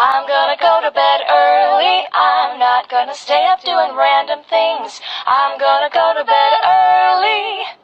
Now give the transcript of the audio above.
I'm gonna go to bed early. I'm not gonna stay up doing random things. I'm gonna go to bed early.